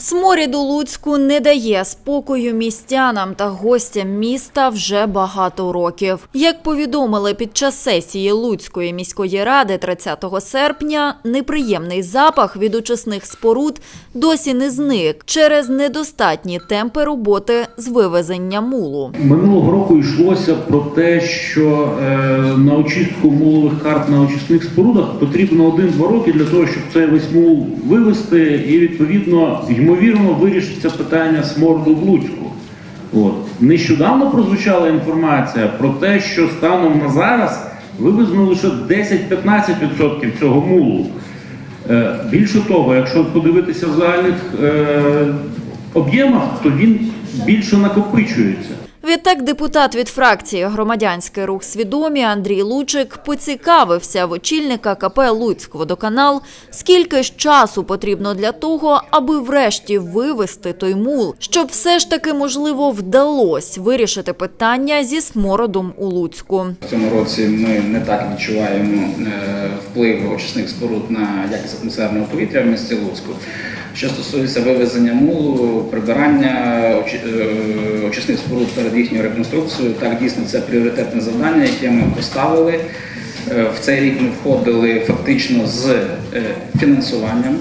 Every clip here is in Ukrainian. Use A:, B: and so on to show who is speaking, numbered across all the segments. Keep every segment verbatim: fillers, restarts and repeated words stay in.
A: Сморід у Луцьку не дає спокою містянам та гостям міста вже багато років. Як повідомили під час сесії Луцької міської ради тридцятого серпня, неприємний запах від очисних споруд досі не зник через недостатні темпи роботи з вивезення мулу.
B: Минулого року йшлося про те, що е, на очистку мулових карт на очисних спорудах потрібно один-два роки для того, щоб цей весь мул вивезти і, відповідно, ймовірно, вирішиться питання смороду в Луцьку. От. Нещодавно прозвучала інформація про те, що станом на зараз вивезено лише десять-п'ятнадцять відсотків цього мулу. Е, більше того, якщо подивитися в загальних е, об'ємах, то він більше накопичується.
A: Відтак депутат від фракції «Громадянський рух свідомі» Андрій Лучик поцікавився в очільника ка пе «Луцькводоканал», скільки ж часу потрібно для того, аби врешті вивезти той мул, щоб все ж таки, можливо, вдалося вирішити питання зі смородом у Луцьку.
C: В цьому році ми не так відчуваємо вплив очисних споруд на якість атмосферного повітря в місті Луцьку. Що стосується вивезення мулу, прибирання очисних споруд перед їхньою реконструкцією, так, дійсно, це пріоритетне завдання, яке ми поставили. В цей рік ми входили фактично з фінансуванням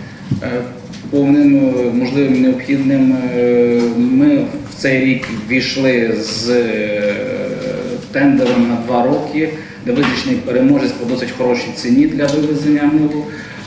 C: повним, можливим, необхідним. Ми в цей рік ввійшли з тендером на два роки, де визначений переможець по досить хорошій ціні для вивезення мулу.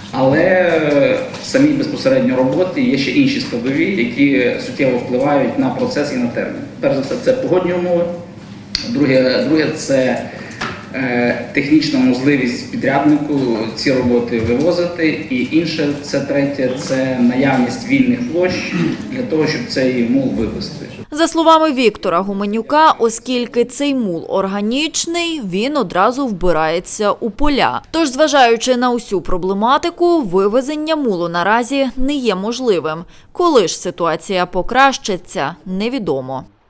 C: Але самі безпосередньо роботи є ще інші складові, які суттєво впливають на процес і на термін. Перш за все, це погодні умови. Друге, друге це е, технічна можливість підряднику ці роботи вивозити. І інше, це третє, це наявність вільних площ для того, щоб цей мул вивезти.
A: За словами Віктора Гуменюка, оскільки цей мул органічний, він одразу вбирається у поля. Тож, зважаючи на усю проблематику, вивезення мулу наразі не є можливим. Коли ж ситуація покращиться, невідомо.